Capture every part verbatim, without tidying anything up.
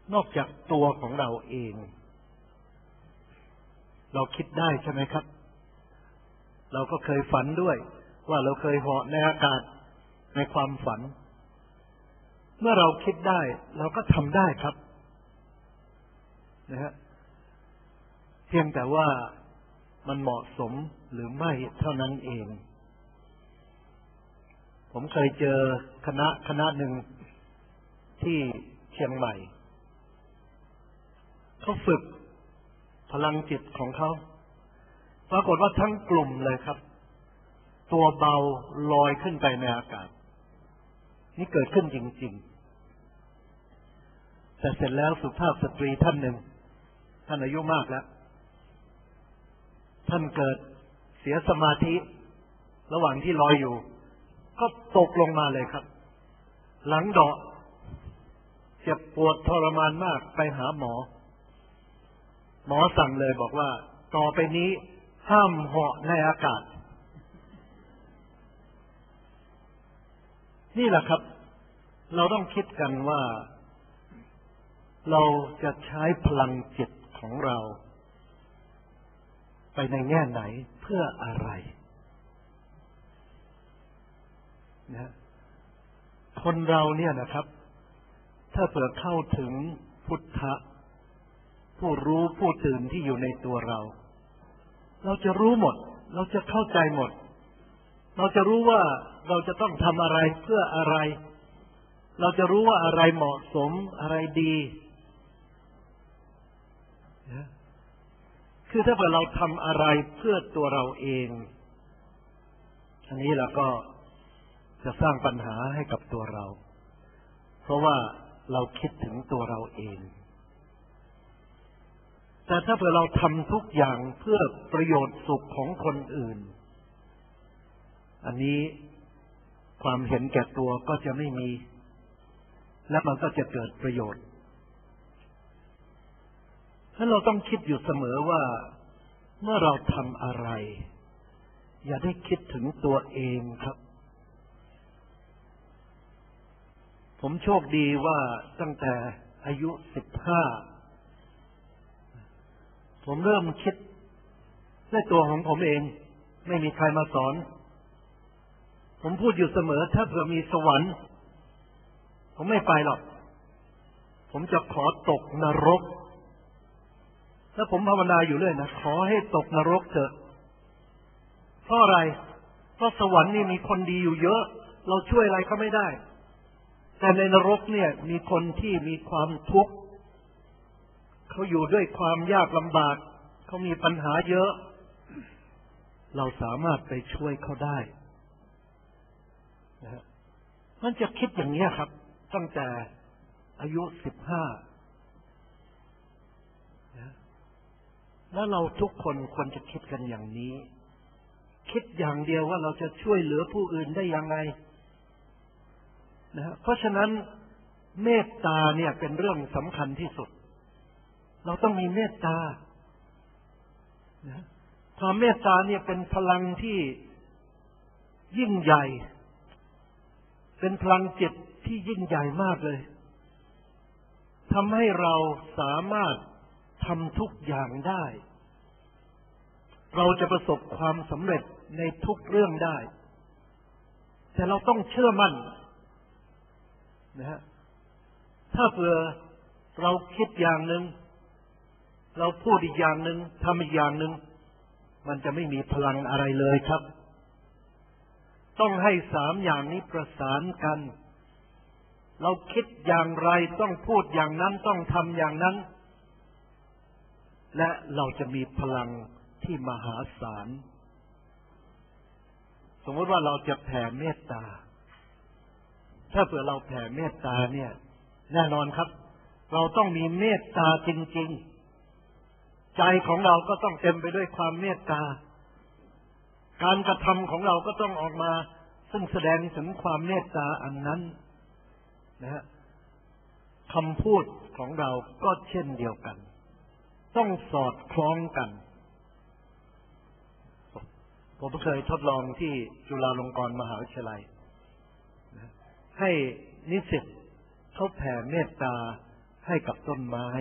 นอกจากตัวของเราเองเราคิดได้ใช่ไหมครับเราก็เคยฝันด้วยว่าเราเคยเหาะในอากาศในความฝันเมื่อเราคิดได้เราก็ทำได้ครับนะฮะเพียงแต่ว่ามันเหมาะสมหรือไม่เท่านั้นเองผมเคยเจอคณะคณะหนึ่งที่เชียงใหม่เขาฝึกพลังจิตของเขาปรากฏว่าทั้งกลุ่มเลยครับตัวเบาลอยขึ้นไปในอากาศนี่เกิดขึ้นจริงๆแต่เสร็จแล้วสุภาพสตรีท่านหนึ่งท่านอายุมากแล้วท่านเกิดเสียสมาธิระหว่างที่ลอยอยู่ก็ตกลงมาเลยครับหลังเดาะเจ็บปวดทรมานมากไปหาหมอหมอสั่งเลยบอกว่าต่อไปนี้ห้ามเหาะในอากาศนี่แหละครับเราต้องคิดกันว่าเราจะใช้พลังจิตของเราไปในแง่ไหนเพื่ออะไรนะคนเราเนี่ยนะครับถ้าเผื่อเข้าถึงพุทธะผู้รู้ผู้ตื่นที่อยู่ในตัวเราเราจะรู้หมดเราจะเข้าใจหมดเราจะรู้ว่าเราจะต้องทำอะไรเพื่ออะไรเราจะรู้ว่าอะไรเหมาะสมอะไรดีนะคือถ้าเผื่อเราทำอะไรเพื่อตัวเราเองอันนี้เราก็จะสร้างปัญหาให้กับตัวเราเพราะว่าเราคิดถึงตัวเราเองแต่ถ้าเผื่อเราทำทุกอย่างเพื่อประโยชน์สุขของคนอื่นอันนี้ความเห็นแก่ตัวก็จะไม่มีและมันก็จะเกิดประโยชน์ฉะนั้นเราต้องคิดอยู่เสมอว่าเมื่อเราทำอะไรอย่าได้คิดถึงตัวเองครับผมโชคดีว่าตั้งแต่อายุสิบห้าผมเริ่มคิดด้วยตัวของผมเองไม่มีใครมาสอนผมพูดอยู่เสมอถ้าเผื่อมีสวรรค์ผมไม่ไปหรอกผมจะขอตกนรกแล้วผมภาวนาอยู่เรื่อยนะขอให้ตกนรกเถอะเพราะอะไรเพราะสวรรค์นี่มีคนดีอยู่เยอะเราช่วยอะไรเขาไม่ได้แต่ในนรกเนี่ยมีคนที่มีความทุกข์เขาอยู่ด้วยความยากลำบากเขามีปัญหาเยอะเราสามารถไปช่วยเขาได้นะฮะมันจะคิดอย่างนี้ครับตั้งแต่อายุสิบห้านะแล้วเราทุกคนควรจะคิดกันอย่างนี้คิดอย่างเดียวว่าเราจะช่วยเหลือผู้อื่นได้ยังไงนะเพราะฉะนั้นเมตตาเนี่ยเป็นเรื่องสำคัญที่สุดเราต้องมีเมตตานะความเมตตาเนี่ยเป็นพลังที่ยิ่งใหญ่เป็นพลังจิตที่ยิ่งใหญ่มากเลยทำให้เราสามารถทำทุกอย่างได้เราจะประสบความสำเร็จในทุกเรื่องได้แต่เราต้องเชื่อมั่นนะฮะถ้าเผื่อเราคิดอย่างหนึ่งเราพูดอีกอย่างหนึ่งทำอีกอย่างหนึ่งมันจะไม่มีพลังอะไรเลยครับต้องให้สามอย่างนี้ประสานกันเราคิดอย่างไรต้องพูดอย่างนั้นต้องทำอย่างนั้นและเราจะมีพลังที่มหาศาลสมมติว่าเราจะแผ่เมตตาถ้าเผื่อเราแผ่เมตตาเนี่ยแน่นอนครับเราต้องมีเมตตาจริงๆใจของเราก็ต้องเต็มไปด้วยความเมตตาการกระทำของเราก็ต้องออกมาซึ่งแสดงถึงความเมตตาอันนั้นนะฮะคำพูดของเราก็เช่นเดียวกันต้องสอดคล้องกันผมเคยทดลองที่จุฬาลงกรณ์มหาวิทยาลัยให้นิสิตเขาแผ่เมตตาใให้กับต้นไม้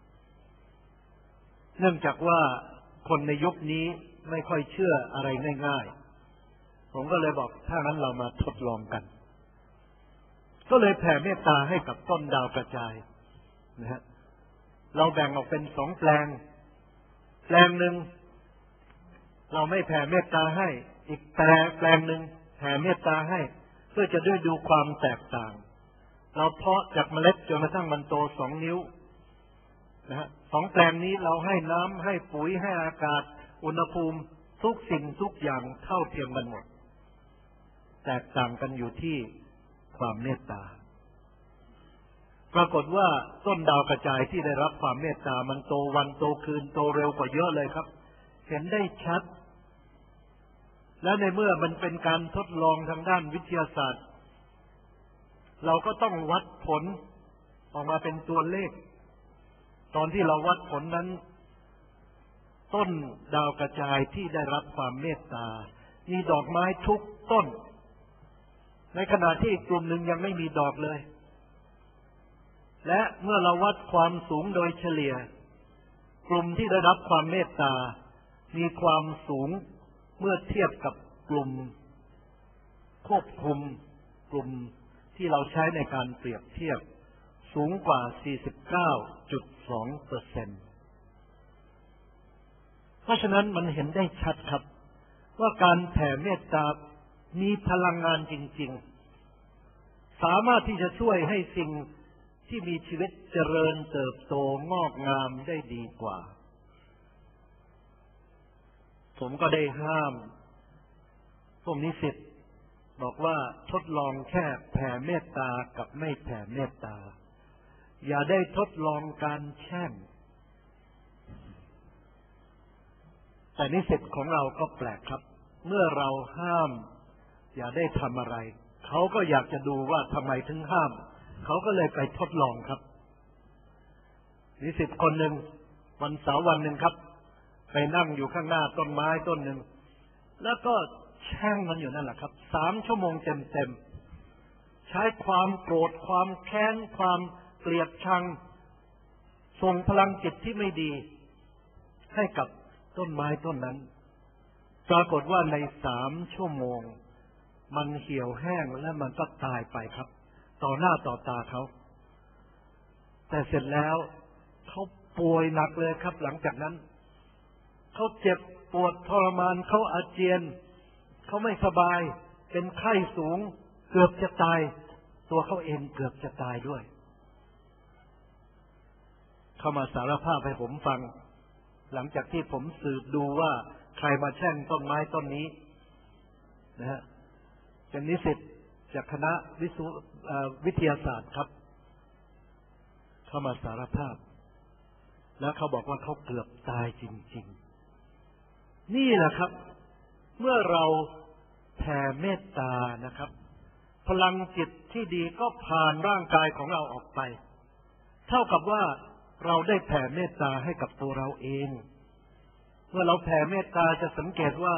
เนื่องจากว่าคนในยุคนี้ไม่ค่อยเชื่ออะไรง่ายๆผมก็เลยบอกถ้างั้นเรามาทดลองกันก็เลยแผ่เมตตาให้กับต้นดาวกระจายนะฮะเราแบ่งออกเป็นสองแปลงแปลงหนึ่งเราไม่แผ่เมตตาให้อีกแปลงแปลงหนึ่งแผ่เมตตาให้เพื่อจะได้ดูความแตกต่างเราเพาะจากเมล็ดจนกระทั่งมันโตสองนิ้วนะฮะสองแปลงนี้เราให้น้ำให้ปุ๋ยให้อากาศอุณหภูมิทุกสิ่งทุกอย่างเท่าเทียมกันหมดแตกต่างกันอยู่ที่ความเมตตาปรากฏว่าต้นดาวกระจายที่ได้รับความเมตตามันโตวันโตคืนโตเร็วกว่าเยอะเลยครับเห็นได้ชัดและในเมื่อมันเป็นการทดลองทางด้านวิทยาศาสตร์เราก็ต้องวัดผลออกมาเป็นตัวเลขตอนที่เราวัดผลนั้นต้นดาวกระจายที่ได้รับความเมตตามีดอกไม้ทุกต้นในขณะที่อีกกลุ่มหนึ่งยังไม่มีดอกเลยและเมื่อเราวัดความสูงโดยเฉลี่ยกลุ่มที่ได้รับความเมตตามีความสูงเมื่อเทียบกับกลุ่มควบคุมกลุ่มที่เราใช้ในการเปรียบเทียบสูงกว่า สี่สิบเก้าจุดสองเปอร์เซ็นต์ เพราะฉะนั้นมันเห็นได้ชัดครับว่าการแผ่เมตตามีพลังงานจริงๆสามารถที่จะช่วยให้สิ่งที่มีชีวิตเจริญเติบโตงอกงามได้ดีกว่าผมก็ได้ห้ามพวกนิสิตบอกว่าทดลองแค่แผ่เมตตากับไม่แผ่เมตตาอย่าได้ทดลองการแช่งแต่นิสิตของเราก็แปลกครับเมื่อเราห้ามอย่าได้ทำอะไรเขาก็อยากจะดูว่าทำไมถึงห้ามเขาก็เลยไปทดลองครับนิสิตคนหนึ่งวันเสาร์วันหนึ่งครับไปนั่งอยู่ข้างหน้าต้นไม้ต้นหนึ่งแล้วก็แช่งมันอยู่นั่นแหละครับสามชั่วโมงเต็มๆใช้ความโกรธความแค้นความเกลียดชังส่งพลังจิตที่ไม่ดีให้กับต้นไม้ต้นนั้นปรากฏว่าในสามชั่วโมงมันเหี่ยวแห้งและมันก็ตายไปครับต่อหน้าต่อตาเขาแต่เสร็จแล้วเขาป่วยหนักเลยครับหลังจากนั้นเขาเจ็บปวดทรมานเขาอาเจียนเขาไม่สบายเป็นไข้สูงเกือบจะตายตัวเขาเองเกือบจะตายด้วยเขามาสารภาพให้ผมฟังหลังจากที่ผมสืบดูว่าใครมาแช่งต้นไม้ต้นนี้นะฮะเป็นนิสิตจากคณะวิศววิทยาศาสตร์ครับเขามาสารภาพแล้วเขาบอกว่าเขาเกือบตายจริงๆนี่แหละครับเมื่อเราแผ่เมตตานะครับพลังจิตที่ดีก็ผ่านร่างกายของเราออกไปเท่ากับว่าเราได้แผ่เมตตาให้กับตัวเราเองเมื่อเราแผ่เมตตาจะสังเกตว่า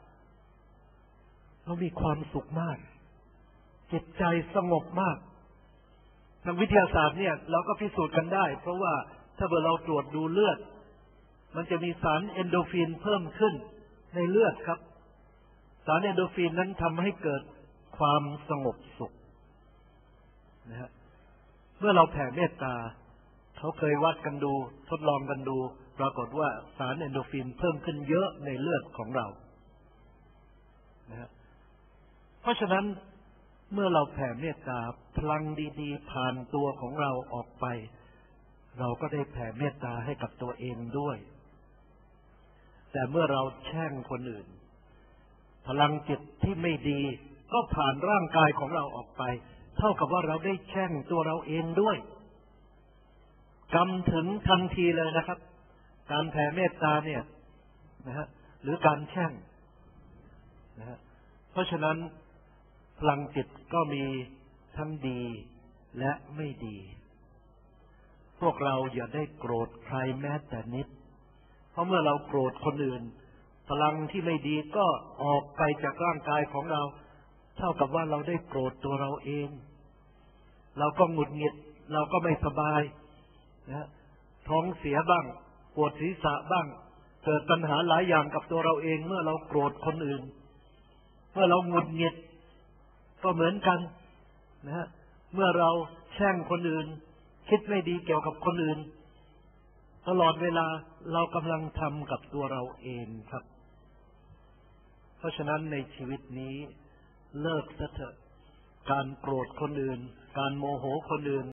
เรามีความสุขมากจิตใจสงบมากทางวิทยาศาสตร์เนี่ยเราก็พิสูจน์กันได้เพราะว่าถ้าเราตรวจดูเลือดมันจะมีสารเอนโดรฟินเพิ่มขึ้นในเลือดครับสารเอนโดรฟินนั้นทำให้เกิดความสงบสุขนะฮะเมื่อเราแผ่เมตตาเขาเคยวัดกันดูทดลองกันดูปรากฏว่าสารเอนโดรฟินเพิ่มขึ้นเยอะในเลือดของเรานะฮะเพราะฉะนั้นเมื่อเราแผ่เมตตาพลังดีๆผ่านตัวของเราออกไปเราก็ได้แผ่เมตตาให้กับตัวเองด้วยแต่เมื่อเราแช่งคนอื่นพลังจิตที่ไม่ดีก็ผ่านร่างกายของเราออกไปเท่ากับว่าเราได้แช่งตัวเราเองด้วยกรรมถึงทันทีเลยนะครับการแผ่เมตตาเนี่ยนะฮะหรือการแช่งนะฮะเพราะฉะนั้นพลังจิตก็มีทั้งดีและไม่ดีพวกเราอย่าได้โกรธใครแม้แต่นิดเพราะเมื่อเราโกรธคนอื่นพลังที่ไม่ดีก็ออกไปจากร่างกายของเราเท่ากับว่าเราได้โกรธตัวเราเองเราก็หงุดหงิดเราก็ไม่สบายนะท้องเสียบ้างปวดศีรษะบ้างเกิดปัญหาหลายอย่างกับตัวเราเองเมื่อเราโกรธคนอื่นเมื่อเราหงุดหงิดก็เหมือนกันนะฮะเมื่อเราแช่งคนอื่นคิดไม่ดีเกี่ยวกับคนอื่นตลอดเวลาเรากำลังทำกับตัวเราเองครับเพราะฉะนั้นในชีวิตนี้เลิกซะเถอะการโกรธคนอื่นการโมโหคนอื่น